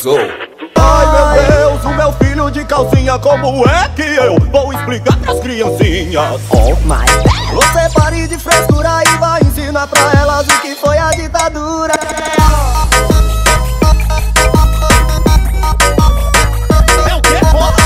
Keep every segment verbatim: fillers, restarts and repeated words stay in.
dançou. Ai meu Deus, o meu filho de calcinha, como é que eu vou explicar pras criancinhas? Oh my God. Você pare de frescura e vai ensinar pra elas o que foi a ditadura. É o quê, porra?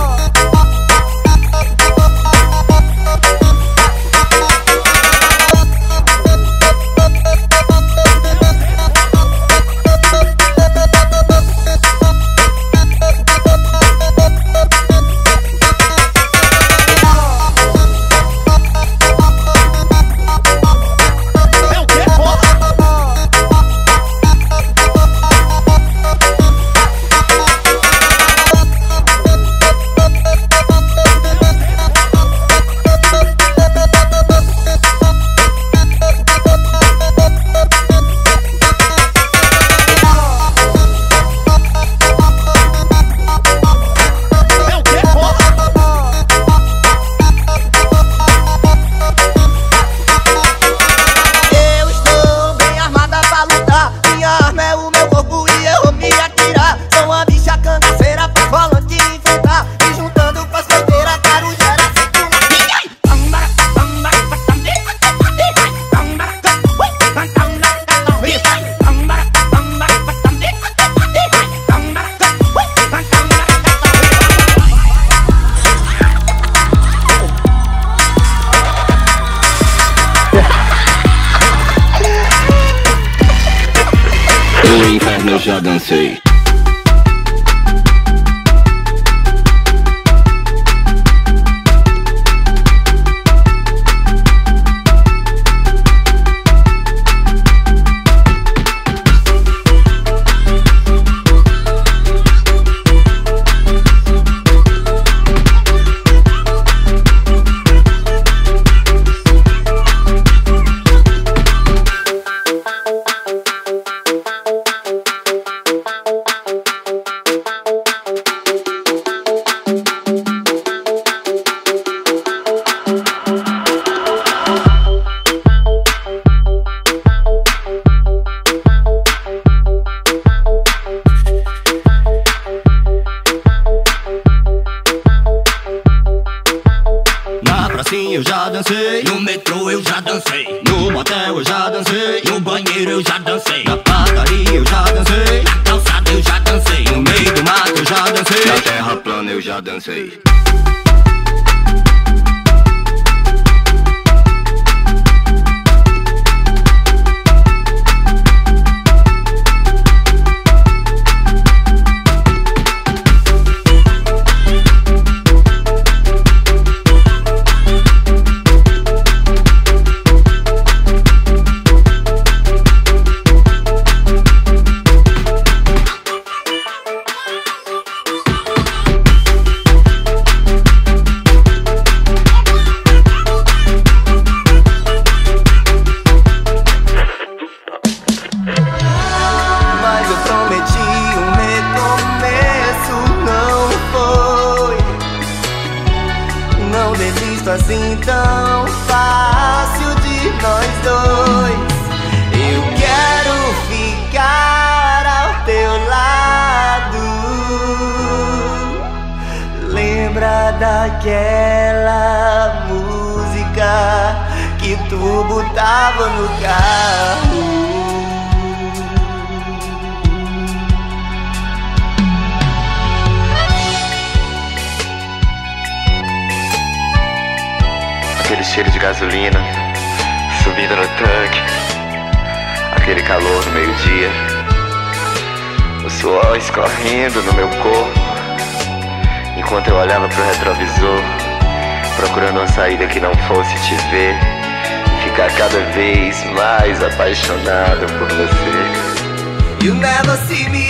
No inferno eu já dancei. Eu já dancei, no metrô eu já dancei, no motel eu já dancei, no banheiro eu já dancei, na padaria eu já dancei, na calçada eu já dancei, no meio do mato eu já dancei, Na terra plana eu já dancei. Assim tão fácil de nós dois. Eu quero ficar ao teu lado. Lembra daquela música que tu botava no carro? Aquele cheiro de gasolina subindo no tanque, aquele calor no meio-dia, o suor escorrendo no meu corpo, enquanto eu olhava pro retrovisor, procurando uma saída que não fosse te ver e ficar cada vez mais apaixonado por você. You never see me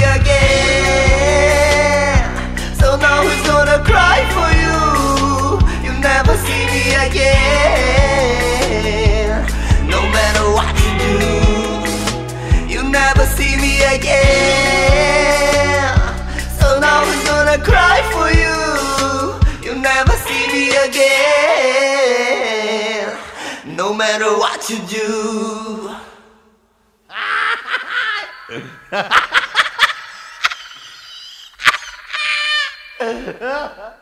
again, so now who's gonna cry for you? You never see me again, no matter what you do. You never see me again, so now who's gonna cry for you? You never see me again, no matter what you do. É.